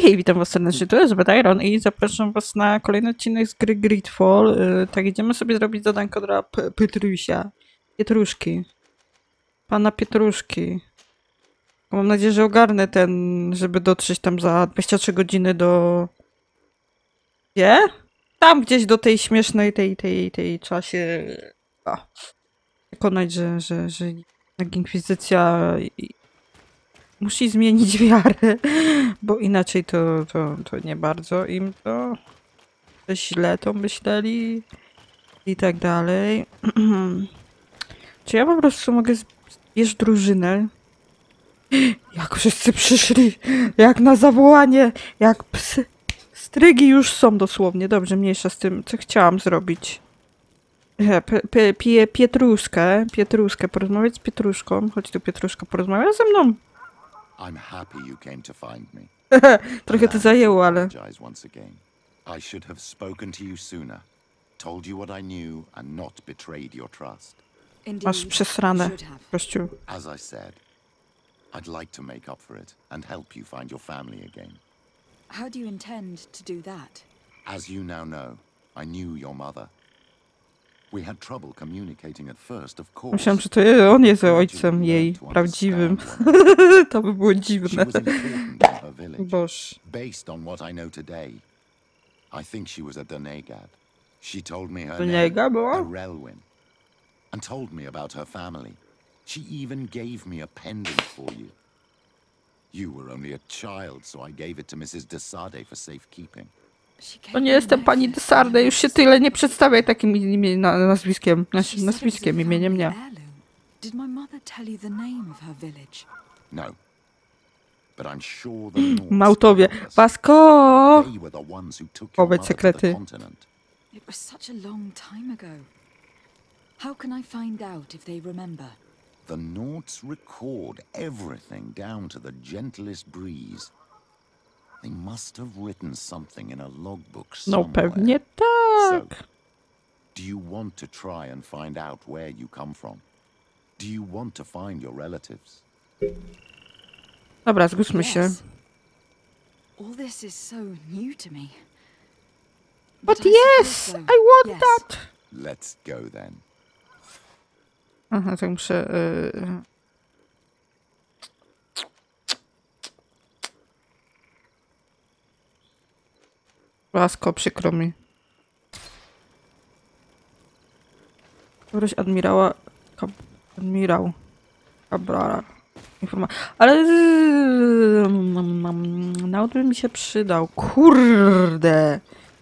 Hej, witam was serdecznie, to jest Iron i zapraszam was na kolejny odcinek z gry Gridfall. Tak, idziemy sobie zrobić zadanko dla Pietrusia. Pietruszki. Pana Pietruszki. Mam nadzieję, że ogarnę żeby dotrzeć tam za 23 godziny do... Gdzie? Tam gdzieś do tej śmiesznej, tej czasie... Przekonać, że Inkwizycja... Musi zmienić wiarę, bo inaczej to nie bardzo im to źle to myśleli i tak dalej. Czy ja po prostu mogę zbierz drużynę? Jak wszyscy przyszli, jak na zawołanie, jak psy. Strygi już są dosłownie. Dobrze, mniejsza z tym, co chciałam zrobić. Pietruszkę, porozmawiać z Pietruszką. Chodź tu, Pietruszka, porozmawiaj ze mną. I'm happy you came to find me. Trochę to zajęło, ale... I should have spoken to you sooner. Told you what I knew and not betrayed your trust. Masz przesrane, gościu. As I said, I'd like to make up for it and help you find your family again. How do you intend to do that? As you now know, I knew your mother. We had trouble communicating at first, of course. Myślałam, że to on jest ojcem jej prawdziwym. To by było dziwne. Boż. Based on what I know today, I think she was a Donegad. She told me her Donegad była? name, Arelwyn, and told me about her family. She even gave me a pendant for you. You were only a child, so I gave it to Mrs. de Sade for safekeeping. To nie jestem pani de Sarde, już się tyle nie przedstawiaj takim nazwiskiem, imieniem nie. Did my mother tell you the name of her village? No. But I'm sure the Norse Małtowie. Pasko! Powiedz sekrety. It was such a long time ago. How can I find out if they remember? The Nords record everything down to the gentlest breeze. They must have written something in a logbook No somewhere. pewnie tak. So, do you want to try and find out where you come from? Do you want to find your relatives? Dobra, zgódźmy się. Yes. All this is so new to me. But I yes, suppose so. I want Yes. that. Let's go then. Aha, tak muszę... Łasko, przykro mi. Wyobraź admirała... Admirał. Cabrara. Ale... Naut by mi się przydał. Kurde!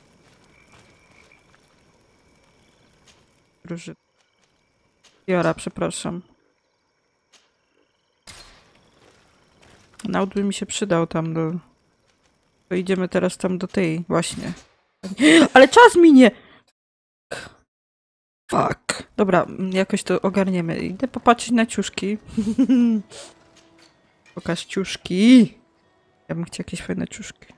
Jara, przepraszam. Naut by mi się przydał tam do... To idziemy teraz tam do tej właśnie. Ale czas minie! Fuck. Dobra, jakoś to ogarniemy. Idę popatrzeć na ciuszki. Pokaż ciuszki. Ja bym chciał jakieś fajne ciuszki.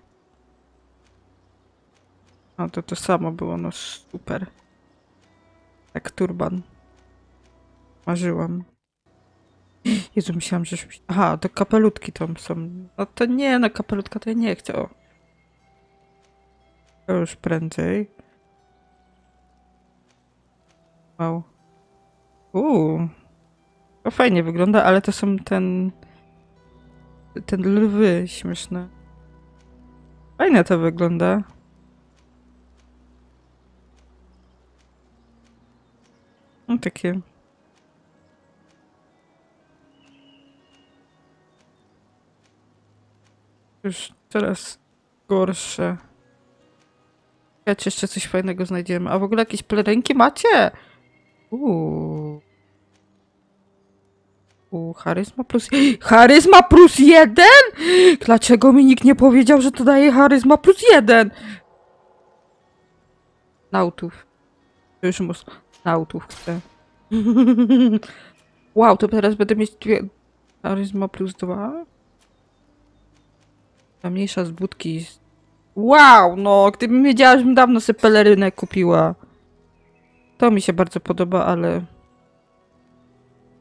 O, to samo było, no super. Jak turban. Marzyłam. Jezu, myślałam, że... Aha, to kapelutki tam są. No to nie, no kapelutka to ja nie chcę. O. To już prędzej. Wow. To fajnie wygląda, ale to są ten lwy śmieszne. Fajnie to wygląda. No takie... Już coraz gorsze. Czekajcie, jeszcze coś fajnego znajdziemy. A w ogóle jakieś pelerynki macie? Charyzma plus... Charyzma plus 1?! Dlaczego mi nikt nie powiedział, że to daje charyzma plus 1? Nautów. To już nautów chcę. Wow, to teraz będę mieć charyzma plus 2? Ta mniejsza z budki. Wow, no, gdybym wiedziała, żebym dawno sobie pelerynę kupiła. To mi się bardzo podoba, ale...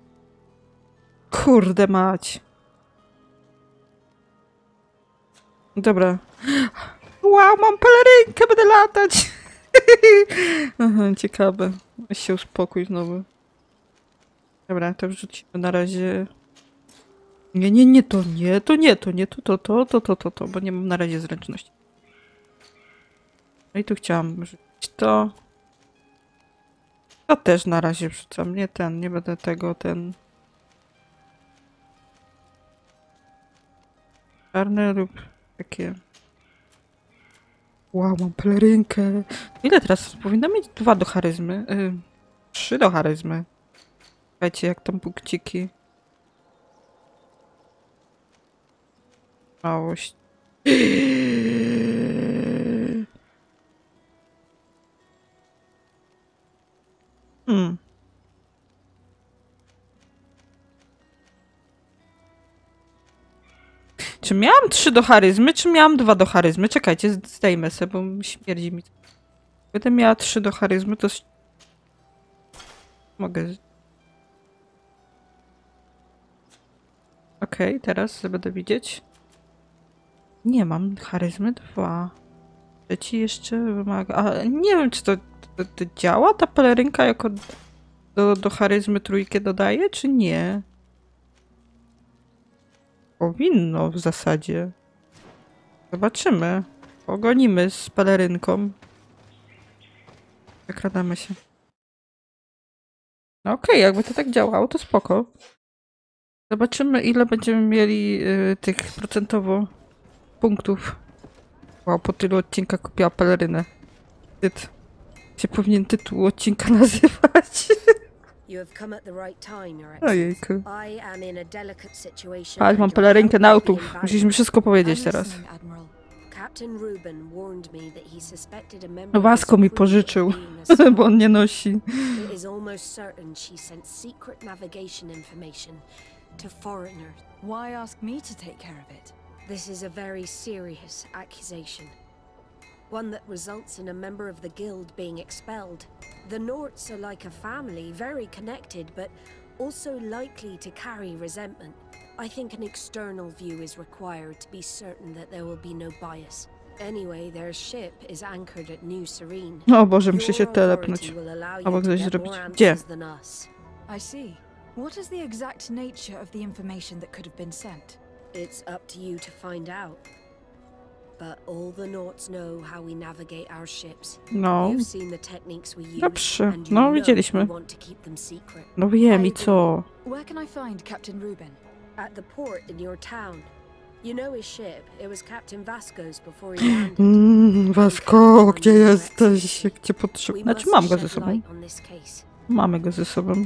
Kurde mać. Dobra. Wow, mam pelerynkę, będę latać! Aha, ciekawe. Weź się uspokój znowu. Dobra, to wrzucimy na razie... Nie, to nie, bo nie mam na razie zręczności. No i tu chciałam wrzucić to. To też na razie wrzucam, nie będę tego, czarne lub takie... Wow, mam pelerynkę. Ile teraz? Powinna mieć 2 do charyzmy. 3 do charyzmy. Słuchajcie, jak tam punkciki. Małość. Czy miałam 3 do charyzmy, czy miałam 2 do charyzmy? Czekajcie, zdejmę sobie, bo śmierdzi mi. Gdybym miała 3 do charyzmy, to... Mogę... Okej, teraz będę widzieć. Nie mam charyzmy 2. Trzeci jeszcze wymaga... A nie wiem, czy to działa? Ta pelerynka jako do charyzmy 3 dodaje, czy nie? Powinno w zasadzie. Zobaczymy. Pogonimy z pelerynką. Zakradamy się. No okej, jakby to tak działało, to spoko. Zobaczymy, ile będziemy mieli tych procentowo punktów. Wow, po tylu odcinkach kupiła pelerynę. Tyt. Się powinien tytuł odcinka nazywać. Ojejku. Ale mam pelerynkę na autów. Musisz mi wszystko powiedzieć teraz. Wasko mi pożyczył, bo on nie nosi. Why ask me to take care of it? This is a very serious accusation. One that results in a member of the guild being expelled. The Norts are like a family, very connected, but also likely to carry resentment. I think an external view is required to be certain that there will be no bias. Anyway, their ship is anchored at New Serene. O Boże, muszę się telepnąć. Albo coś zrobić. Gdzie? I see. What is the exact nature of the information that could have been sent? It's up to you to find out. But all the Norts know how we navigate our ships. No. You've seen the techniques we use, Dobrze. and you No, know widzieliśmy. we want to keep them secret. No wiem i co? Where can I find Captain Ruben? At the port in your town. You know his ship. It was Captain Vasco's before he landed. Wasko, gdzie jesteś? Jak cię We potrzebuję? Znaczy must mam go ze shed sobą. light on this case. Mamy go ze sobą.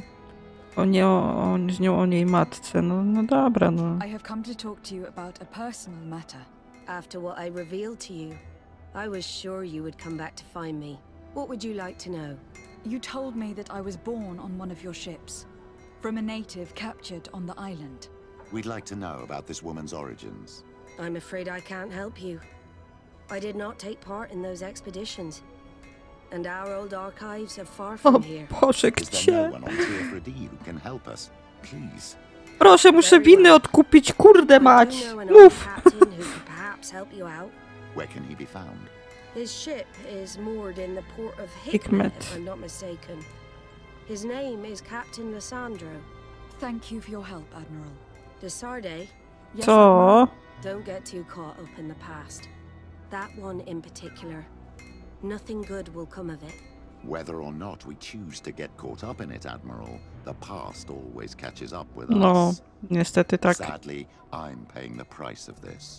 Z nią o niej matce. No dobra, no. I have come to talk to you about a personal matter. After what I revealed to you, I was sure you would come back to find me. What would you like to know? You told me that I was born on one of your ships, from a native captured on the island. We'd like to know about this woman's origins. I'm afraid I can't help you. I did not take part in those expeditions. And our old archives are far O from here. Boże, Is there gdzie? no one on Tear who can help us? Please. Proszę, muszę winy odkupić, kurde I do mać! know an old Mów! captain who could perhaps help you out. Where can he be found? His ship is moored in the port of Hikmet. Hikmet, if I'm not mistaken. His name is Captain Lissandro. Thank you for your help, Admiral. Desarde, Yes, Co? don't get too caught up in the past. That one in particular. Nothing good will come of it. Whether or not we choose to get caught up in it, Admiral, the past always catches up with No, us. niestety tak. Sadly, I'm paying the price of this.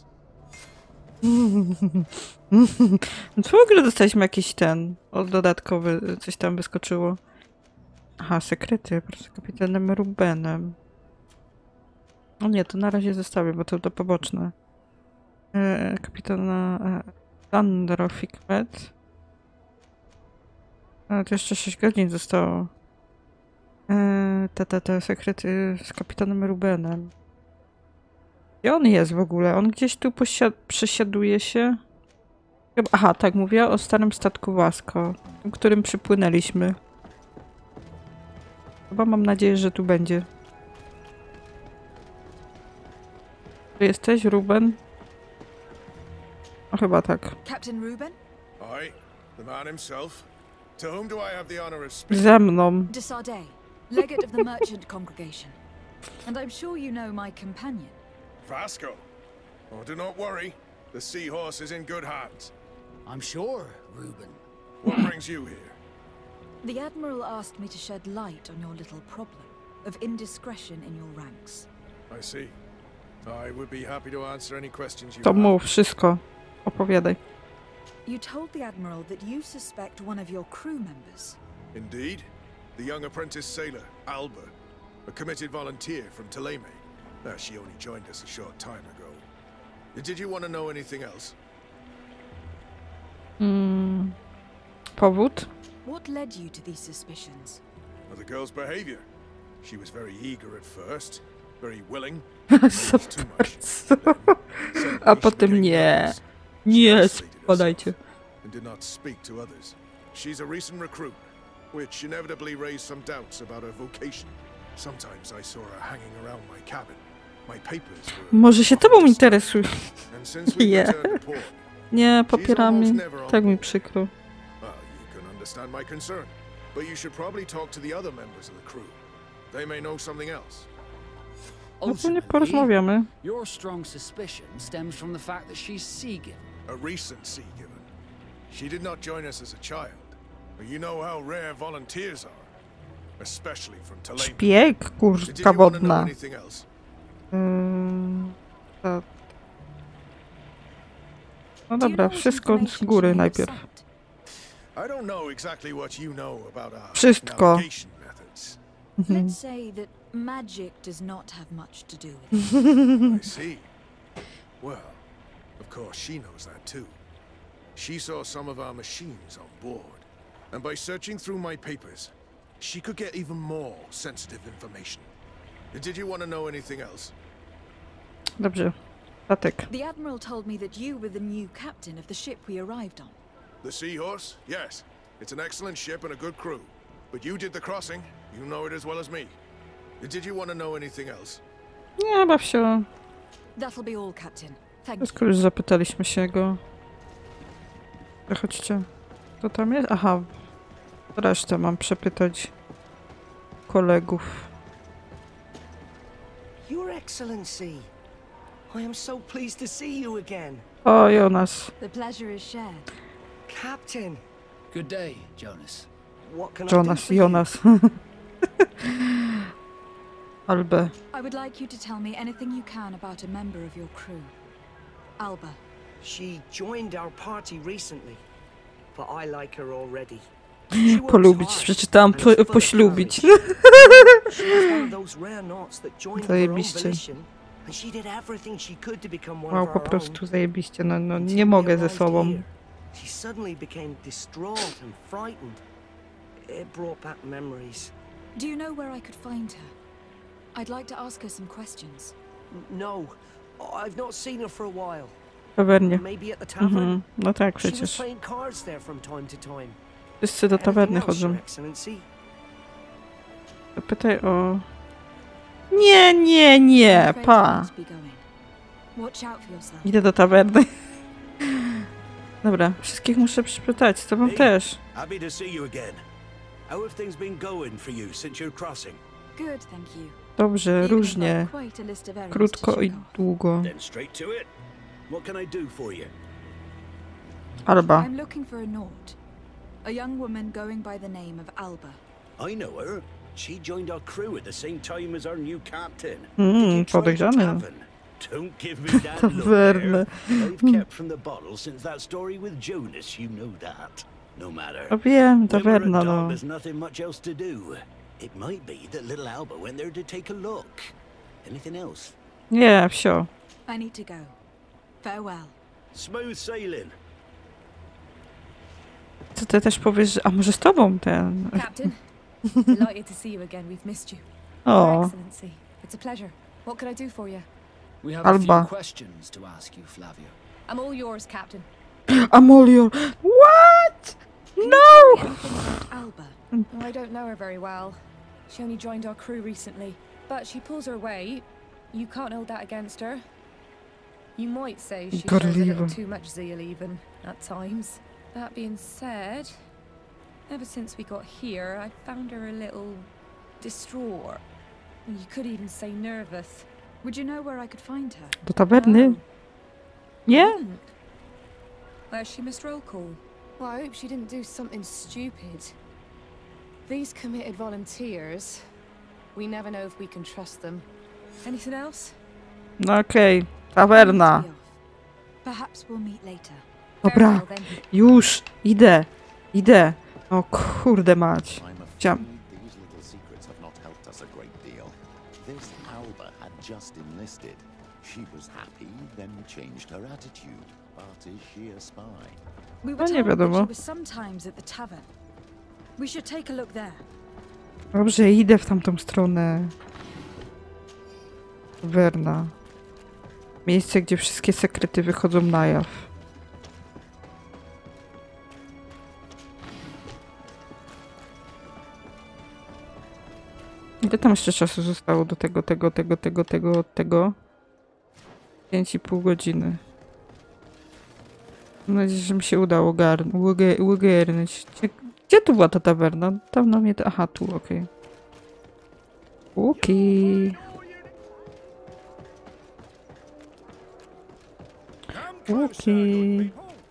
W ogóle dostaliśmy jakiś dodatkowy, coś tam wyskoczyło. Aha, sekrety, po prostu kapitanem Rubenem. O nie, to na razie zostawię, bo to poboczne. Kapitana Sandro Hikmet. A, to jeszcze 6 godzin zostało. Te sekrety z kapitanem Rubenem. Gdzie on jest w ogóle? On gdzieś tu przesiaduje się? Aha, tak, mówię o starym statku Vasco, którym przypłynęliśmy. Chyba mam nadzieję, że tu będzie. Tu jesteś, Ruben? No, chyba tak. Captain Reuben? Aye, the man himself. To whom do I have the honor of speaking? Ze mną. De Sardet, legate of the merchant congregation. And I'm sure you know my companion. Vasco. Oh, do not worry. The seahorse is in good hands. I'm sure, Reuben. What brings you here? The Admiral asked me to shed light on your little problem of indiscretion in your ranks. I see. I would be happy to answer any questions you To have. mów wszystko. Opowiadaj. You told the Admiral that you suspect one of your crew members. Indeed. The young apprentice sailor, Alba. A committed volunteer from Thélème. She only joined us a short time ago. Did you want to know anything else? Powód? What led you to these suspicions? Well, the girl's behavior. She was very eager at first. Very willing. Almost too much. Then, A suddenly potem she nie. became nervous. Nie, She isolated spadajcie. herself and did not speak to others. She's a recent recruit, which inevitably raised some doubts about her vocation. Sometimes I saw her hanging around my cabin. My papers were Może się tobą interesuje. And since we Nie. returned to port, Nie, popieramy. Tak mi przykro. you can understand my concern. But you should probably talk to the other members of the crew. They may know something else. No to nie Ultimately, porozmawiamy. your strong suspicion stems from the fact that she's sea-given. A recent sea given. She did not join us as a child. But you know how rare volunteers are. Especially from Thélème. Szpieg, Did kurka you want to know wodna. anything else? To... No Do you dobra, know what wszystko z information góry she may have najpierw. sent? I don't know exactly what you know about our Wszystko. navigation methods. Let's say that magic does not have much to do with it. I see. Well, of course she knows that too. She saw some of our machines on board. And by searching through my papers, she could get even more sensitive information. Did you want to know anything else? Dobrze. Statek. The Admiral told me that you were the new captain of the ship we arrived on. The Seahorse? Yes. It's an excellent ship and a good crew. But you did the crossing. You know it as well as me. Did you want to know anything else? Nie, baw się. That'll be all, Captain. Thank you. Skoro już zapytaliśmy się go. To chodźcie. Co tam jest? Aha. Resztę mam przepytać kolegów. Your Excellency, I am so pleased to see you again. O, Jonas. The pleasure is shared. Captain, Good day, Jonas. what can I do Jonas, for you? Jonas. Albe. I would like you to tell me anything you can about a member of your crew. Alba. She joined our party recently, but I like her already. She works Polubić. hard Przeczytałam and is full of poślubić. courage. She was one of those rare knots that joined of her own Zajebiście. volition, and she did everything she could to become one Wow, of po our own. prostu zajebiście. No, no Until nie we mogę ze arrived sobą. here, she suddenly became distraught and frightened. It brought back memories. Do you know where I could find her? I'd like to ask her some questions. No, I've not seen her for a while. Tawernie. Maybe at the tavern. Mhm. No tak, She was przecież. playing cards there from time to time. Wszyscy do tawerny Anything else, chodzą. Your Excellency? Pytaj o... Nie, nie, I'm nie, afraid I pa. must be going. Watch out for yourself. Idę do tawerny. Dobra, wszystkich muszę przypytać, z tobą też. Happy to see you again. How have things been going for you since your crossing? Good, thank you. Dobrze, Even if różnie. I've quite a list of errands to Krótko i check off. długo. Then straight to it. What can I do for you? Alba. I'm looking for a Nort. A young woman going by the name of Alba. I know her. She joined our crew at the same time as our new captain. Did you try the Podejrzany. tavern? Don't give me that look Tavernę. there. I've kept from the bottle since that story with Jonas, you know that. No matter. No wiem, When we're tawerna, at no. dawn, there's nothing much else to do. It might be that little Alba went there to take a look. Anything else? Nie, wsio. I need to go. Farewell. Smooth sailing. Co ty też powiesz, że... A może z tobą ten... Captain, delighted to see you again. We've missed you. Your O, Excellency, it's a pleasure. What can I do for you? We have a Alba. few questions to ask you, Flavio. I'm all yours, Captain. Amolior. What? No! Anything about Alba? Oh, I don't know her very well. She only joined our crew recently, but she pulls her weight. You can't hold that against her. You might say she Gotta shows a leave little her. too much zeal even, at times. That being said, ever since we got here, I found her a little distraught. You could even say nervous. Would you know where I could find her? Do taberny? Nie? Wouldn't. Where's she missed roll call? Well, I hope she didn't do something stupid. These committed volunteers, we never know if we can trust them. Anything else? No okej. Tawerna. Be off. Perhaps we'll meet later. Dobra. Farewell, then. Już. Idę. Idę. O kurde mać. I'm Jump. afraid these little secrets have not helped us a great deal. This Alba had just enlisted. She was happy, then changed her attitude. But is she a spy? We No were nie told that wiadomo. she was sometimes at the tavern. We should take a look there. Dobrze, idę w tamtą stronę. Tawerna. Miejsce, gdzie wszystkie sekrety wychodzą na jaw. Ile tam jeszcze czasu zostało do tego? 5,5 godziny. Mam nadzieję, że mi się udało ogarnąć. Gdzie tu była ta tawerna? Tam na mnie... Aha, tu, okej. Okej. Okej.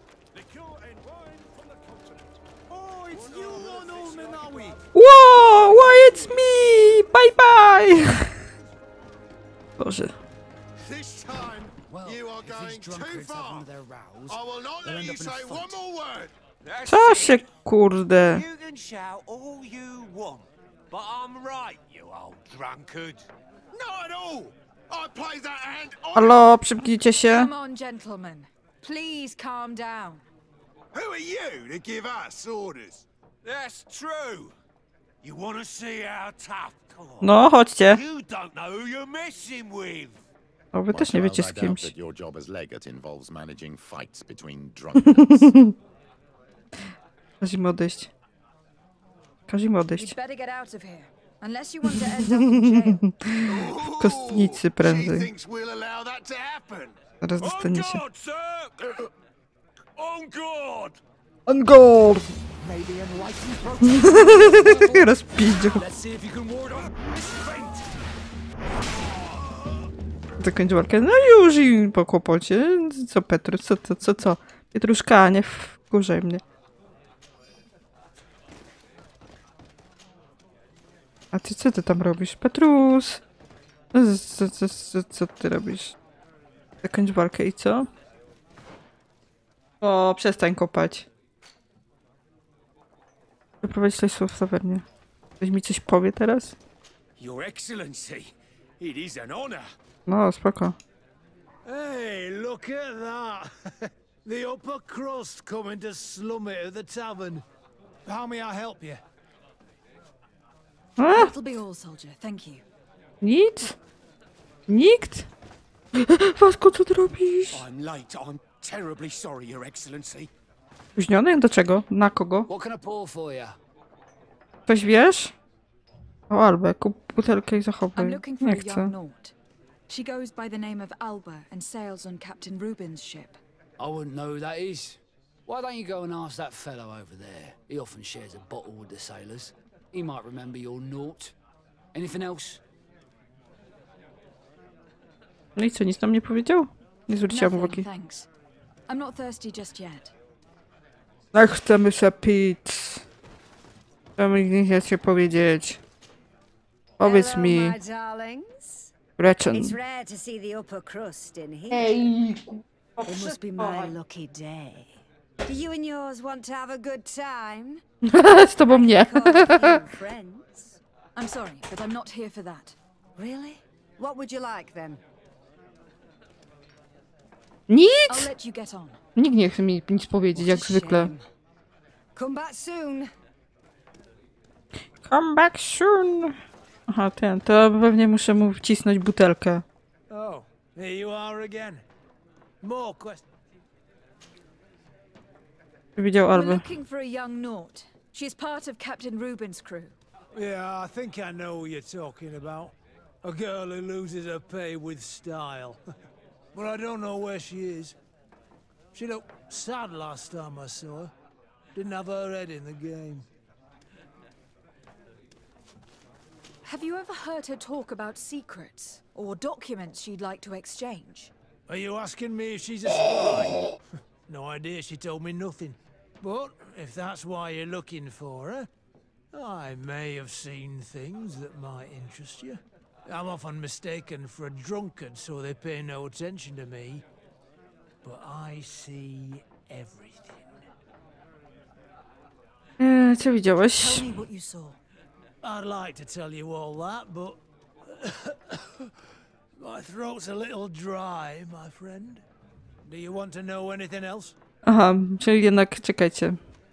Whoa! Why it's me! Bye bye! Boże. This time, Well, you are if these going too drunkards have one far. of their rows, I will not they'll let end you up in a say one fight. more word. Co się kurde? You can shout all you want, but I'm right, you old drunkard. Not at all. I played that hand on. Halo, przymknijcie się. Come on, gentlemen. Please calm down. Who are you to give us orders? That's true. You want to see how tough? Come on. No, chodźcie. You don't know who you're messing with. O, wy też nie wiecie z I doubt kimś. that your job as legate involves managing fights between drunkards. Każ im odejść. Każ im odejść. You'd better get out of here. Unless you want to end up in jail. W kostnicy She prędzej. thinks we'll allow that to happen. Zaraz dostaniecie. sir. On guard. On guard! maybe enlightened protest. Rozpidził. Let's see if you can ward off faint. Zakończ walkę. No już i po kłopocie. Co Petrus? Co? Pietruszka, nie wkurzaj mnie. A ty co ty tam robisz? Petrus! Co ty robisz? Zakończ walkę i co? O, przestań kopać. Wyprowadź śledztwo w tawernie. Ktoś mi coś powie teraz? Your Excellency, it is an honor. No, spoko. Hey, look at that! The upper crust coming to slum it at the tavern. How may I help you? A? That'll be all, soldier. Thank you. Nic? Nikt? Wasko, co ty robisz? I'm late. I'm terribly sorry, Your Excellency. Spóźniony? Do czego? Na kogo? What can I pour for you? Coś wiesz? O, Albę, kup butelkę i I'm zachowaj. looking for Nie a young chcę. Naut. She goes by the name of Alba and sails on Captain Reuben's ship. I wouldn't know who that is. Why don't you go and ask that fellow over there? He often shares a bottle with the sailors. He might remember your naught. Anything else? No i co, nic nam nie powiedział? Nie zwróciłam Nothing, uwagi. thanks. I'm not thirsty just yet. Tak, chcemy się pić. Chcemy nic się powiedzieć. Powiedz Hello, mi, my darlings. Gretchen. It's rare to see the upper crust in here. It must be my lucky day. Do you and yours want to have a good time? Z tobą nie. Call a few friends. I'm sorry, but I'm not here for that. Really? What would you like then? I'll Nic! let you get on. Nikt nie chce mi nic powiedzieć, jak What a zwykle. shame. Come back soon. Come back soon. Aha, to pewnie muszę mu wcisnąć butelkę. Oh, here you are again. More questions. Widział We're Albę. looking for a young Naut. She's part of Captain Reuben's crew. Yeah, I think I know what you're talking about. A girl who loses her pay with style. but I don't know where she is. She looked sad last time I saw her. Didn't have her head in the game. Have you ever heard her talk about secrets or documents she'd like to exchange? Are you asking me if she's a spy? No idea, she told me nothing. But if that's why you're looking for her, I may have seen things that might interest you. I'm often mistaken for a drunkard, so they pay no attention to me. But I see everything. Co widziałeś? Tell me what you saw. I'd like to tell you all that, but my throat's a little dry, my friend. Do you want to know anything else? Aha, czyli jednak czekajcie.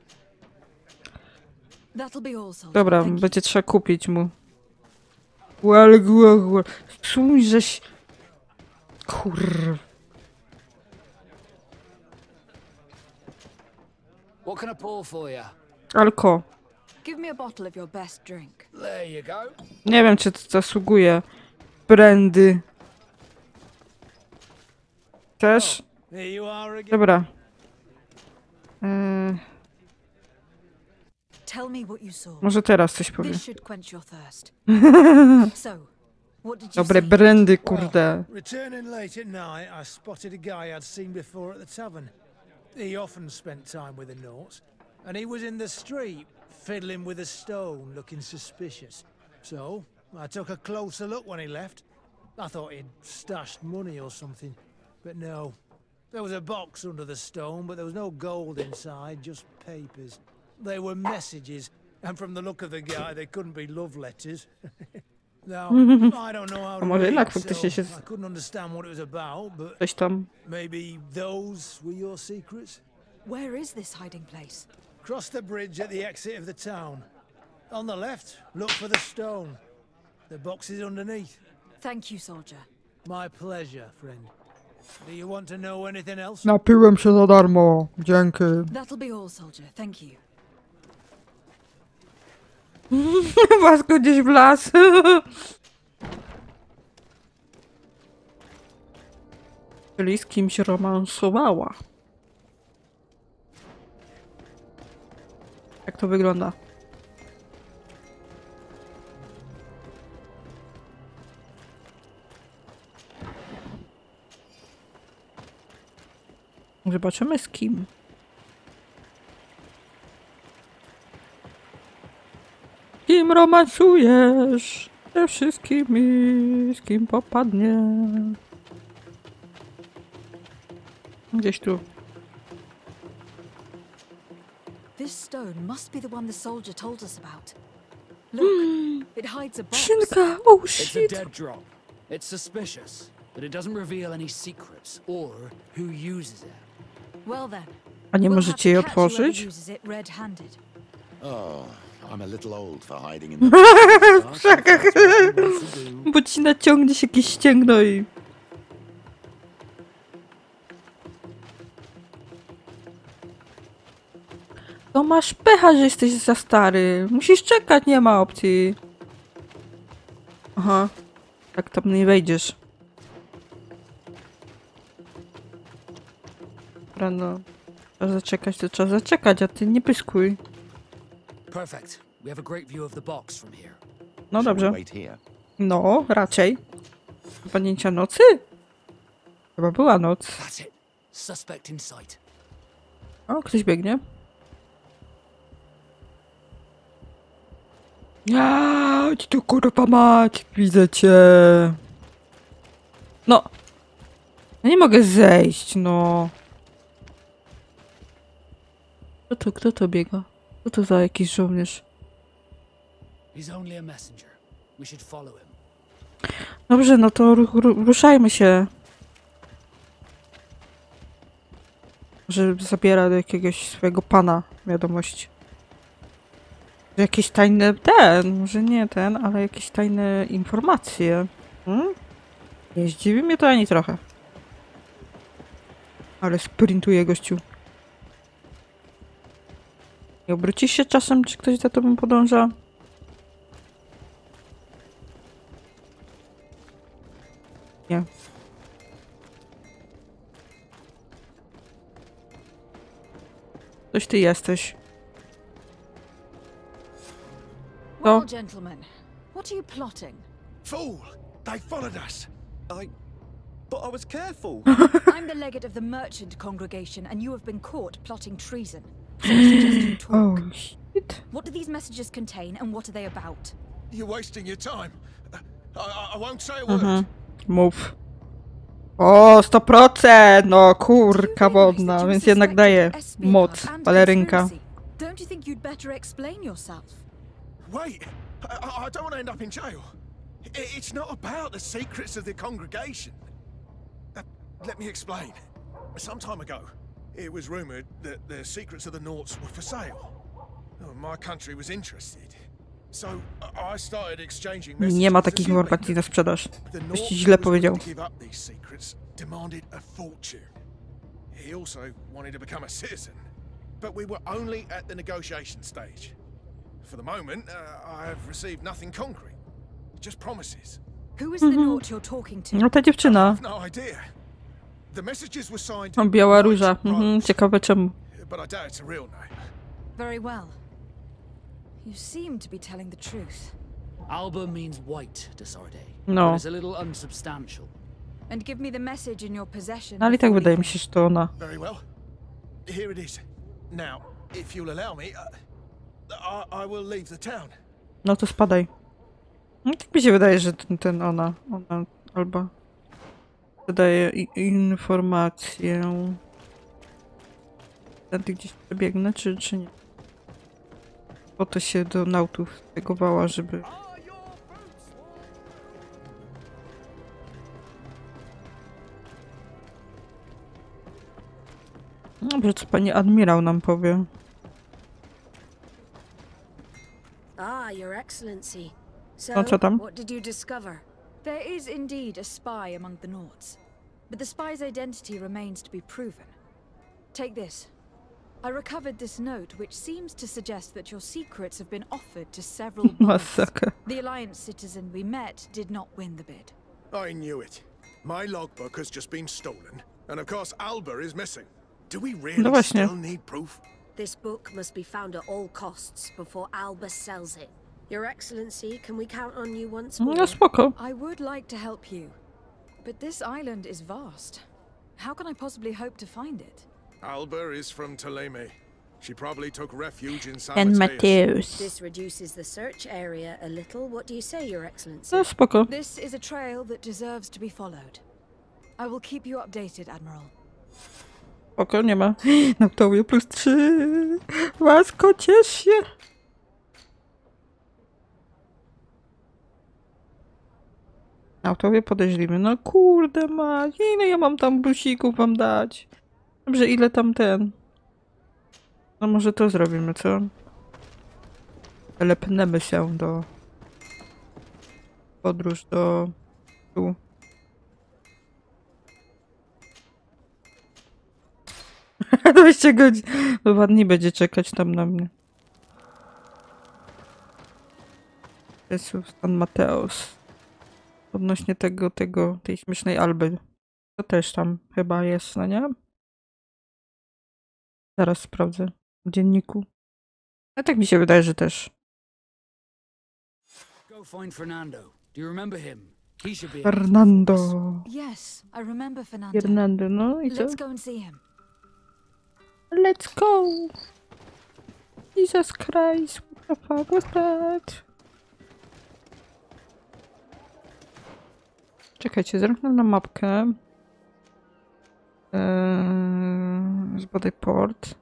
That'll be all, soldier. Dobra, Thank you. będzie trzeba kupić mu. Well. Słuchaj, żeś... Kurr... What can I pour for you? Alko. Give me a bottle of your best drink. There you go. Nie wiem, czy to zasługuje. Brandy. Też? Here you are again. Dobra. Tell me what you saw. Może teraz coś powiem. This should quench your thirst. So, what did you Dobre see? brandy, kurde. Returning late at night, I spotted a guy I'd seen before at the tavern. He often spent time with the Norts, and he was in the street, fiddling with a stone, looking suspicious. So, I took a closer look when he left. I thought he'd stashed money or something, but no. There was a box under the stone, but there was no gold inside, just papers. They were messages, and from the look of the guy, they couldn't be love letters. Now, I don't know how to może jednak read, faktycznie się so I couldn't understand what it was about, but coś tam... maybe those were your secrets? Where is this hiding place? Cross the bridge at the exit of the town. On the left, look for the stone. The box is underneath. Thank you, soldier. My pleasure, friend. Do you want to know anything else? Napiłem się za darmo. Dzięki. That'll be all, soldier. Thank you. Własko gdzieś w las. Czyli z kimś romansowała. Jak to wygląda? Zobaczymy z kim. Kim romansujesz? Ze wszystkimi, z kim popadnie. Gdzieś tu. This stone must be the one the soldier told us about. Look, it hides a box. Skrzynka! Oh It's a shit! dead drop. It's suspicious, but it doesn't reveal any secrets or who uses it. Well then. A nie we'll możecie jej have to catch whoever otworzyć? uses it red-handed. Oh, I'm a little old for hiding in the... W krzakach. Bo ci naciągnie się jakieś ścięgno i... To masz pecha, że jesteś za stary. Musisz czekać, nie ma opcji. Aha. Tak tam nie wejdziesz. Dobra, no. Trzeba zaczekać, to trzeba zaczekać, a ty nie pyskuj. Perfect. We have a great view of the box from here. No dobrze. Wait here. No, raczej. Padnięcia nocy? Chyba była noc. That's it. Suspect in sight. O, ktoś biegnie. Ci tu kurwa mać, widzę cię. No. Ja nie mogę zejść, no. Kto to biega? Co to za jakiś żołnierz? He's only a messenger. We should follow him. Dobrze, no to ruszajmy się. Że zabiera do jakiegoś swojego pana wiadomość. Jakieś tajne może nie ale jakieś tajne informacje. Nie zdziwi mnie to ani trochę. Ale sprintuje gościu. Nie obrócisz się czasem, czy ktoś za tobą podąża? Nie. Coś ty jesteś. Well, gentlemen, what are you plotting? Fool! They followed us. But I was careful. I'm the legate of the merchant congregation, and you have been caught plotting treason. So I suggest you talk. Oh, shit. What do these messages contain, and what are they about? You're wasting your time. I won't say a word. Mów. O, 100%! No, kurka wodna, więc jednak daje moc, balerynka. Don't you think you'd better explain yourself? Wait! I don't want to end up in jail. It's not about the secrets of the congregation. Let me explain. Some time ago, it was rumored that the secrets of the Nauts were for sale. My country was interested. So I started exchanging messages. Nie ma takich informacji na sprzedaż. Ktoś ci źle powiedział. Demanded a fortune. He also wanted to become a citizen, but we were only at the negotiation stage. For the moment, I have received nothing concrete, just promises. Who is the Naut you're talking to? No ta dziewczyna. No idea. The messages were signed. O, biała róża. Ciekawe czemu. But I doubt it's a real name. Very well. You seem to be telling the truth. Alba means white, Desarde. No. But it's a little unsubstantial. And give me the message in your possession. No ale i tak wydaje mi się, że to ona. Very well. Here it is. Now, if you'll allow me, I will leave the town. No to spadaj. No tak mi się wydaje, że ona albo wydaje informację. Tędy gdzieś przebiegnę, czy nie? Po to się do nautów tegowała, żeby... Dobrze, co pani admirał nam powie. Your Excellency. So, No co tam? what did you discover? There is indeed a spy among the Nauts, but the spy's identity remains to be proven. Take this. I recovered this note, which seems to suggest that your secrets have been offered to several buyers. The Alliance citizen we met did not win the bid. I knew it. My logbook has just been stolen, and of course Alba is missing. Do we really still need proof? This book must be found at all costs before Alba sells it. Your Excellency, can we count on you once more? No spoko. I would like to help you, but this island is vast. How can I possibly hope to find it? Alba is from Ptolemy. She probably took refuge in San And Mateus. This reduces the search area a little. What do you say, Your Excellency? No spoko. This is a trail that deserves to be followed. I will keep you updated, Admiral. Spoko, nie ma. Nautowie +3. Łasko, ciesz się. Nautowie podejrzliwy. No kurde mać. Ile ja mam tam busików wam dać? Dobrze, ile tam ten? No może to zrobimy, co? Lepnemy się do... Podróż do... Tu. 20 godzin. 2 dni będzie czekać tam na mnie. Jezus, San Mateus. Odnośnie tej śmiesznej Alby. To też tam chyba jest, no nie? Zaraz sprawdzę w dzienniku. A tak mi się wydaje, że też. Go find Fernando. Do you remember him? He should be Fernando. Yes, I remember Fernando. Fernando, no i co? Let's go and see him. Let's go! Jesus Christ, what the fuck was that? Czekajcie, zerknę na mapkę. Zbadaj port.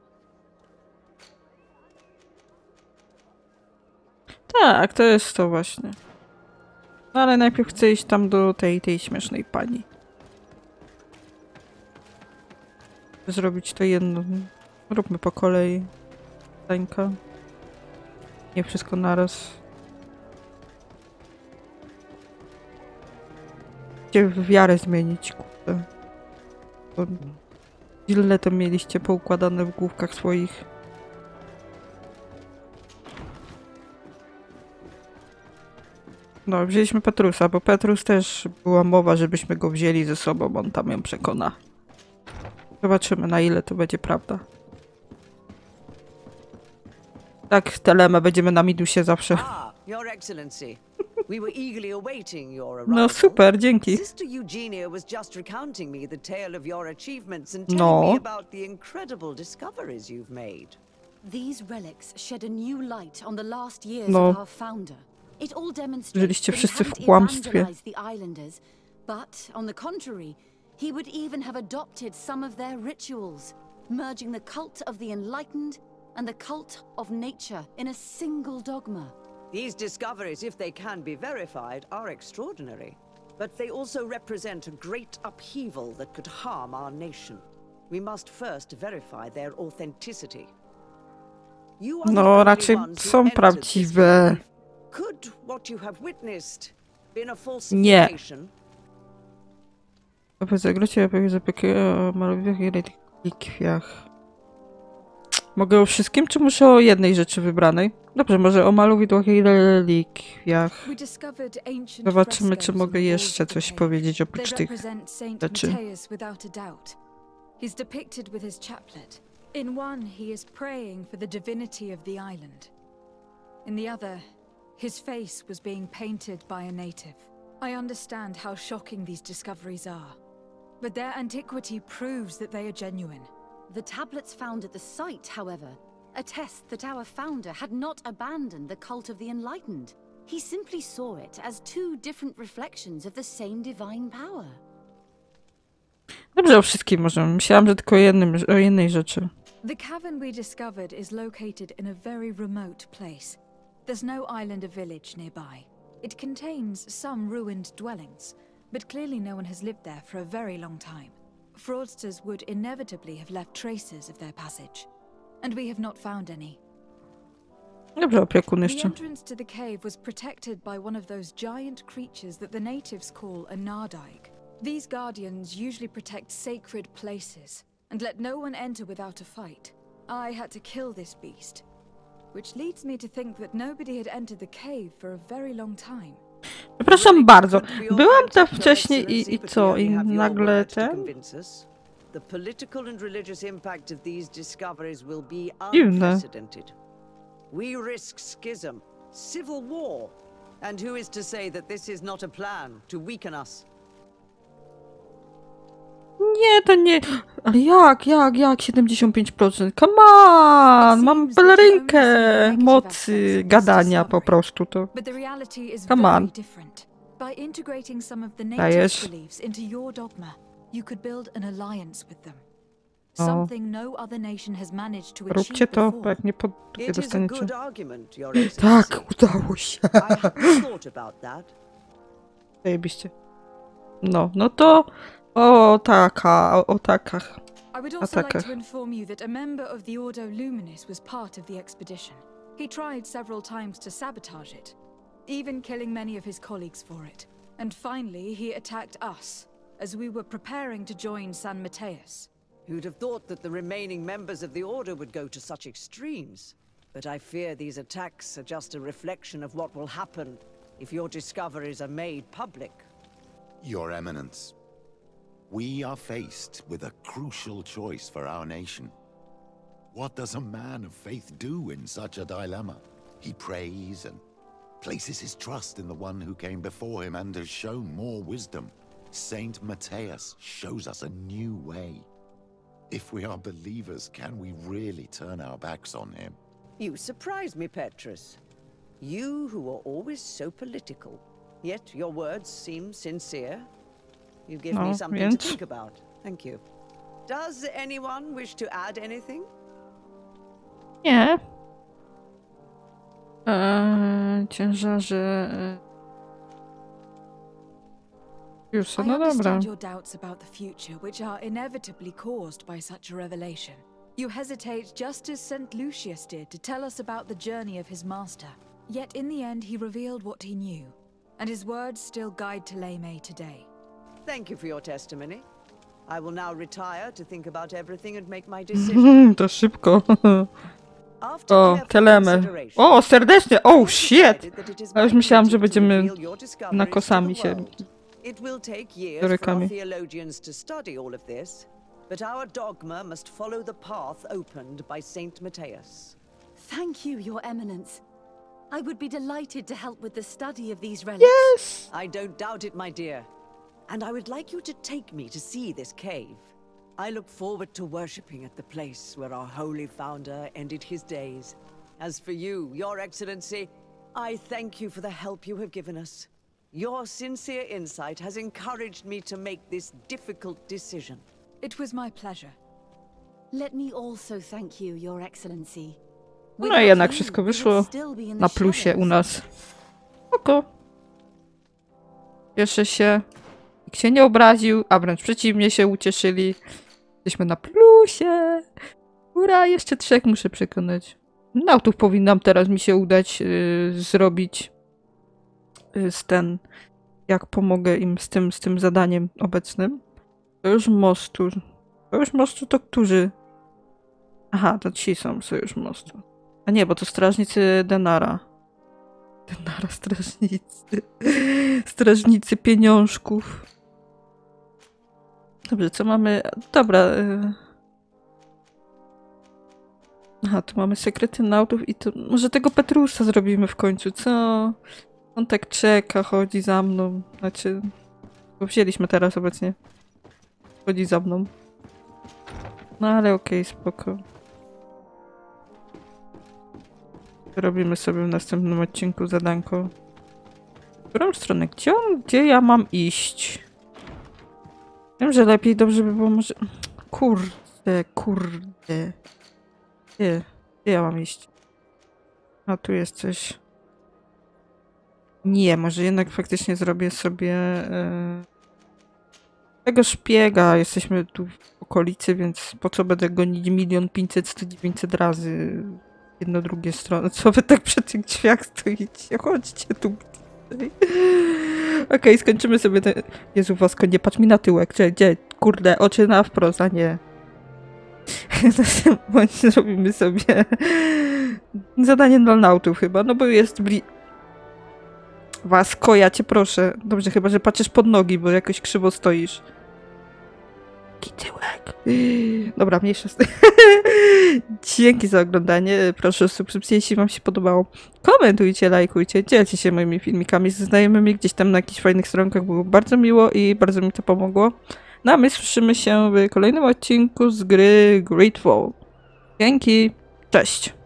Tak, to jest to właśnie. No ale najpierw chcę iść tam do tej śmiesznej pani. Zrobić to jedno. Róbmy po kolei. Tańka. Nie wszystko naraz. Gdzie wiarę zmienić, kurde. Bo ile to mieliście poukładane w główkach swoich. No, wzięliśmy Petrusa, bo Petrus też była mowa, żebyśmy go wzięli ze sobą, on tam ją przekona. Zobaczymy, na ile to będzie prawda. Tak, Telema, będziemy na Midusie zawsze. Your Excellency. We were eagerly awaiting your No arrival. super, dzięki. Sister Eugenia was just recounting me the tale of your achievements and telling me about the incredible discoveries you've made. These relics shed a new light on the last years of our founder. It all demonstrates Żyliście that he wszyscy w hadn't kłamstwie. evangelized the islanders, but on the contrary, he would even have adopted some of their rituals, merging the cult of the enlightened and the cult of nature in a single dogma. These discoveries, if they can be verified, are extraordinary. But they also represent a great upheaval that could harm our nation. We must first verify their authenticity. You are the No, only raczej ones who są entered this prawdziwe. cave. Could what you have witnessed been a falsification? Po zagrocie ja zapiekę o malowidłach i relikwiach. Mogę o wszystkim, czy muszę o jednej rzeczy wybranej? Dobrze, może o malowidłach i relikwiach. Zobaczymy, czy mogę jeszcze coś powiedzieć oprócz tych rzeczy. He's depicted with his chaplet. In one, he is praying for the divinity of the island. In the other, his face was being painted by a native. I understand how shocking these discoveries are, but their antiquity proves that they are genuine. The tablets found at the site, however, attest that our founder had not abandoned the cult of the enlightened. He simply saw it as two different reflections of the same divine power. Dobrze, o wszystkim możemy. Myślałam, że tylko o jednej rzeczy. The cavern we discovered is located in a very remote place. There's no island or village nearby. It contains some ruined dwellings, but clearly no one has lived there for a very long time. Fraudsters would inevitably have left traces of their passage, and we have not found any. Dobrze, opiekun The jeszcze. entrance to the cave was protected by one of those giant creatures that the natives call a Nardaig. These guardians usually protect sacred places and let no one enter without a fight. I had to kill this beast, which leads me to think that nobody had entered the cave for a very long time. Przepraszam bardzo. Byłam tam wcześniej i co? I nagle ten? The political and religious impact of these discoveries will be Dziwne. unprecedented. We risk schism, civil war, and who is to say that this is not a plan to weaken us? Nie, to nie. Ale jak? 75%? Come on! Mam pelerynkę mocy gadania po prostu to. But the reality is Come very on. different. By integrating some of the Dajesz. native beliefs into your dogma, you could build an alliance with them. O. Something no other nation has managed to achieve Róbcie to, bo before. jak nie po dupie It is a dostaniecie. good argument, Your Excellency. Tak, udało się. I hadn't thought about that. Zajebiście. No to o takach. I would also like atakach. to inform you that a member of the Ordo Luminis was part of the expedition. He tried several times to sabotage it, even killing many of his colleagues for it. And finally, he attacked us, as we were preparing to join San Mateus. Who'd have thought that the remaining members of the Order would go to such extremes? But I fear these attacks are just a reflection of what will happen if your discoveries are made public. Your Eminence, we are faced with a crucial choice for our nation. What does a man of faith do in such a dilemma? He prays and places his trust in the one who came before him and has shown more wisdom. Saint Matthias shows us a new way. If we are believers, can we really turn our backs on him? You surprise me, Petrus. You who are always so political, yet your words seem sincere. You give me something to think about. Thank you. Does anyone wish to add anything? Nie. Ciężarze. Już, I no dobra. understand your doubts about the future, which are inevitably caused by such a revelation. You hesitate just as St. Lucius did to tell us about the journey of his master. Yet in the end he revealed what he knew, and his words still guide Thélème today. Thank you for your testimony. I will now retire to think about everything and make my decision. To szybko. O, Thélème. O, serdecznie. Oh, shit! A już myślałam, że będziemy na kosami się. It will take years for our theologians to study all of this, but our dogma must follow the path opened by Saint Matthias. Thank you, Your Eminence. I would be delighted to help with the study of these relics. Yes! I don't doubt it, my dear. And I would like you to take me to see this cave. I look forward to worshipping at the place where our holy founder ended his days. As for you, Your Excellency, I thank you for the help you have given us. Your sincere insight has encouraged me to make this difficult decision. It was my pleasure. Let me also thank you, Your Excellency. No i jednak wszystko wyszło na plusie u nas. Oko. Cieszę się. Nikt się nie obraził, a wręcz przeciwnie się ucieszyli. Jesteśmy na plusie. Ura, jeszcze 3 muszę przekonać. Nautów powinnam teraz mi się udać zrobić z ten, jak pomogę im z tym zadaniem obecnym. Sojusz mostu. Sojusz mostu to którzy? Aha, to ci są Sojusz mostu. A nie, bo to strażnicy Denara. Denara, strażnicy. Strażnicy pieniążków. Dobrze, co mamy? Dobra. Aha, tu mamy sekrety nautów i to może tego Petrusa zrobimy w końcu, co? On tak czeka, chodzi za mną. Znaczy, go wzięliśmy teraz obecnie. Chodzi za mną. No ale okej, spoko. Robimy sobie w następnym odcinku zadanko. W którą stronę? Gdzie ja mam iść? Wiem, że lepiej dobrze by było może... Kurde. Gdzie ja mam iść? A tu jest coś. Nie, może jednak faktycznie zrobię sobie tego szpiega. Jesteśmy tu w okolicy, więc po co będę gonić 1 500 100 900 razy jedno, drugie strony. Co wy tak przy tych drzwiach stoicie? Chodźcie tu. Okej, skończymy sobie ten... Jezu, Wosko, nie patrz mi na tyłek. Gdzie? Kurde, oczy na wprost, a nie. Zrobimy sobie zadanie dla nautów chyba, no bo jest Wasko, ja cię proszę. Dobrze, chyba że patrzysz pod nogi, bo jakoś krzywo stoisz. Tyłek. Dobra, mniejsza z tym. Dzięki za oglądanie. Proszę o subskrypcję, jeśli wam się podobało. Komentujcie, lajkujcie, dzielcie się moimi filmikami ze znajomymi gdzieś tam na jakichś fajnych stronkach. Było bardzo miło i bardzo mi to pomogło. No a my słyszymy się w kolejnym odcinku z gry Greedfall. Dzięki, cześć!